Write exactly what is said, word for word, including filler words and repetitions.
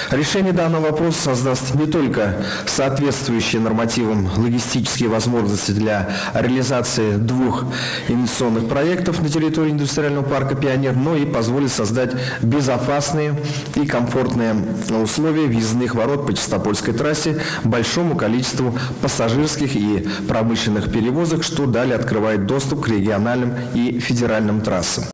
Решение данного вопроса создаст не только соответствующие нормативам логистические возможности для реализации двух инвестиционных проектов на территории индустриального парка «Пионер», но и позволит создать безопасные и комфортные условия въездных ворот по Чистопольской трассе большому количеству пассажирских и промышленных перевозок, что далее открывает доступ к региональным и федеральным трассам.